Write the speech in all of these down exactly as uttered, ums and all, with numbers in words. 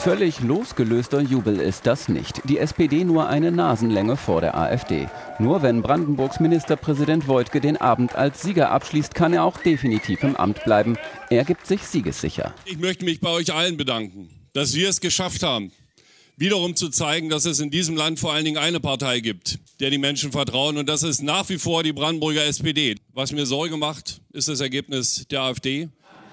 Völlig losgelöster Jubel ist das nicht. Die S P D nur eine Nasenlänge vor der AfD. Nur wenn Brandenburgs Ministerpräsident Woidke den Abend als Sieger abschließt, kann er auch definitiv im Amt bleiben. Er gibt sich siegessicher. Ich möchte mich bei euch allen bedanken, dass wir es geschafft haben, wiederum zu zeigen, dass es in diesem Land vor allen Dingen eine Partei gibt, der die Menschen vertrauen. Und das ist nach wie vor die Brandenburger S P D. Was mir Sorge macht, ist das Ergebnis der AfD.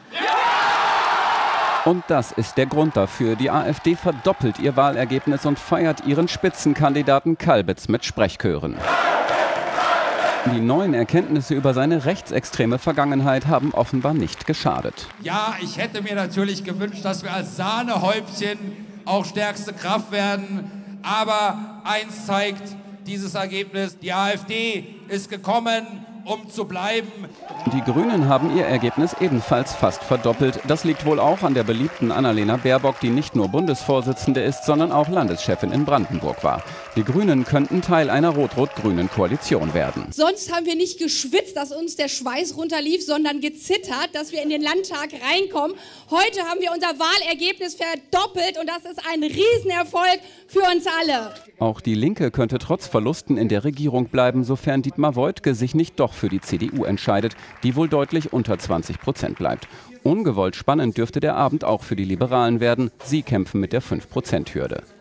Und das ist der Grund dafür. Die AfD verdoppelt ihr Wahlergebnis und feiert ihren Spitzenkandidaten Kalbitz mit Sprechchören. Die neuen Erkenntnisse über seine rechtsextreme Vergangenheit haben offenbar nicht geschadet. Ja, ich hätte mir natürlich gewünscht, dass wir als Sahnehäubchen auch stärkste Kraft werden. Aber eins zeigt dieses Ergebnis: Die AfD ist gekommen, um zu bleiben. Die Grünen haben ihr Ergebnis ebenfalls fast verdoppelt. Das liegt wohl auch an der beliebten Annalena Baerbock, die nicht nur Bundesvorsitzende ist, sondern auch Landeschefin in Brandenburg war. Die Grünen könnten Teil einer rot-rot-grünen Koalition werden. Sonst haben wir nicht geschwitzt, dass uns der Schweiß runterlief, sondern gezittert, dass wir in den Landtag reinkommen. Heute haben wir unser Wahlergebnis verdoppelt und das ist ein Riesenerfolg für uns alle. Auch die Linke könnte trotz Verlusten in der Regierung bleiben, sofern Dietmar Woidke sich nicht doch für die C D U entscheidet, die wohl deutlich unter zwanzig Prozent bleibt. Ungewollt spannend dürfte der Abend auch für die Liberalen werden. Sie kämpfen mit der fünf Prozent Hürde.